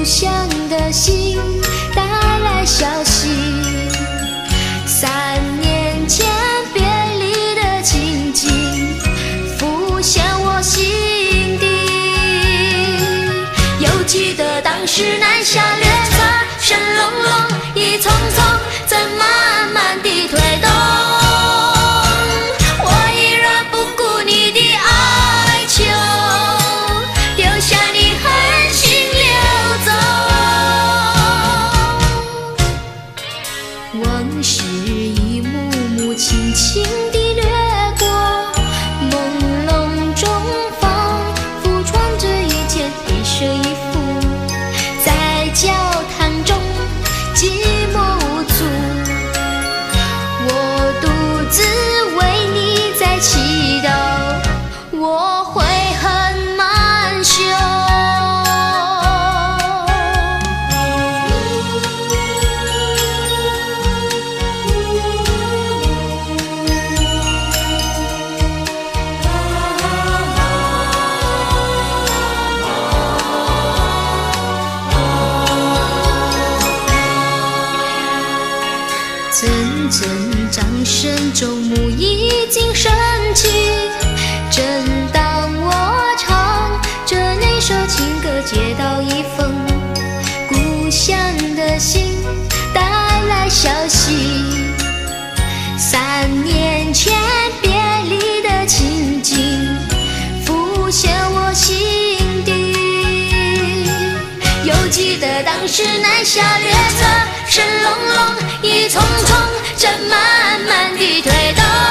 故乡的信带来消息，3年前别离的情景浮现我心底。犹记得当时南下列车声隆隆，一匆匆正慢慢地推动。我依然不顾你的哀求，丢下你狠心溜走。往事一幕幕轻轻地掠过，朦胧中仿佛穿着一件黑色衣服，在教堂中寂寞无助。我独自为你在祈祷，我悔恨满袖。阵阵掌声，众目已经升起。正当我唱着那首情歌，接到一封故乡的信带来消息，3年前别离的情景浮现我心底。犹记得当时南下列车声隆隆，一匆匆正慢慢地推动。